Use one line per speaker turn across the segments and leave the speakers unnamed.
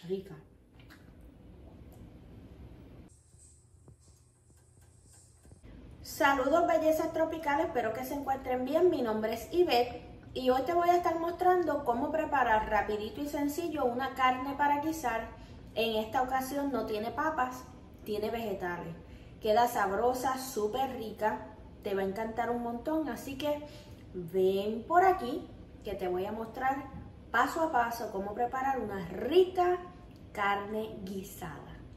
rica. Saludos bellezas tropicales, espero que se encuentren bien. Mi nombre es Ivette y hoy te voy a estar mostrando cómo preparar rapidito y sencillo una carne para guisar. En esta ocasión no tiene papas, tiene vegetales. Queda sabrosa, súper rica, te va a encantar un montón, así que ven por aquí que te voy a mostrar paso a paso cómo preparar una rica carne guisada.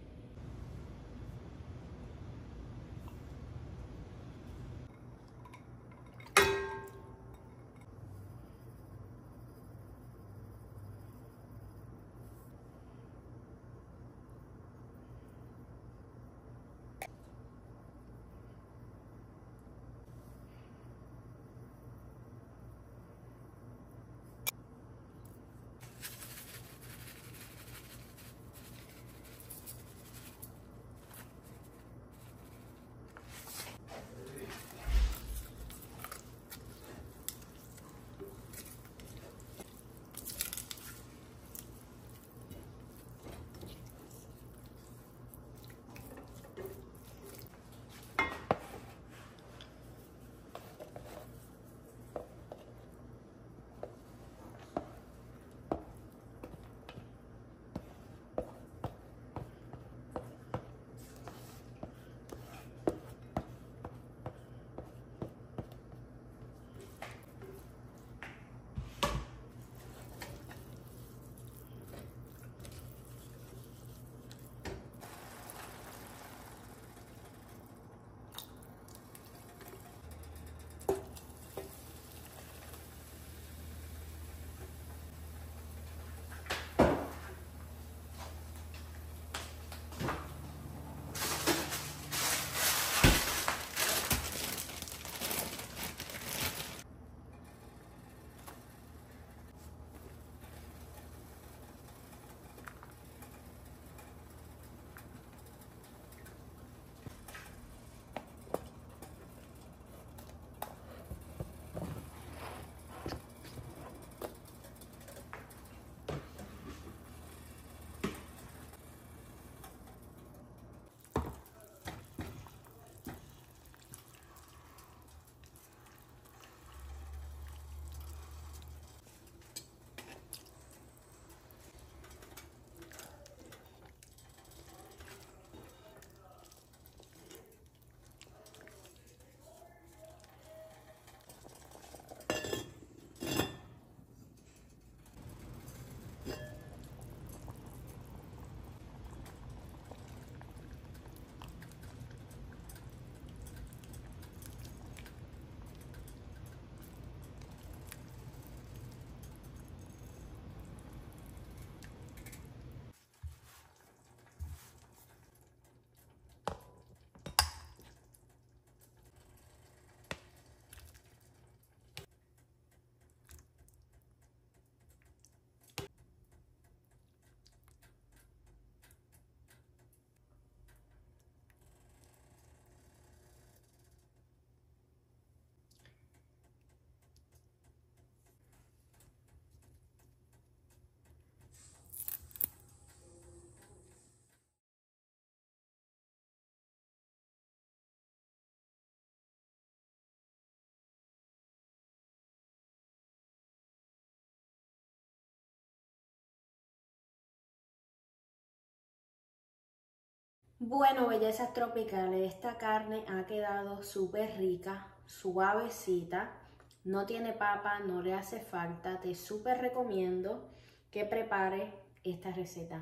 Bueno, bellezas tropicales, esta carne ha quedado súper rica, suavecita, no tiene papa, no le hace falta. Te súper recomiendo que prepares esta receta.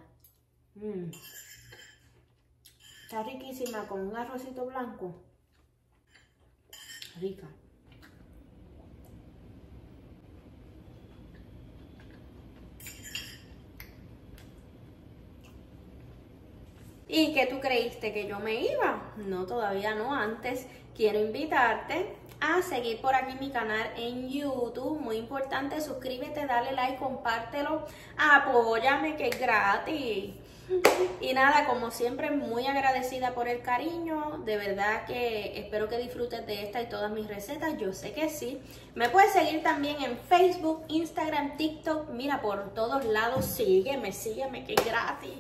Está riquísima con un arrocito blanco, rica. ¿Y qué tú creíste que yo me iba? No, todavía no. Antes quiero invitarte a seguir por aquí mi canal en YouTube. Muy importante, suscríbete, dale like, compártelo, apóyame que es gratis. Y nada, como siempre, muy agradecida por el cariño. De verdad que espero que disfrutes de esta y todas mis recetas. Yo sé que sí. Me puedes seguir también en Facebook, Instagram, TikTok. Mira, por todos lados, sígueme, que es gratis.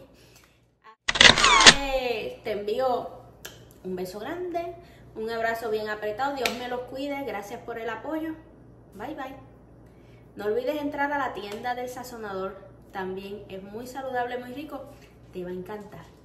Te envío un beso grande, un abrazo bien apretado. Dios me los cuide. Gracias por el apoyo. Bye, bye. No olvides entrar a la tienda del sazonador. También es muy saludable, muy rico. Te va a encantar.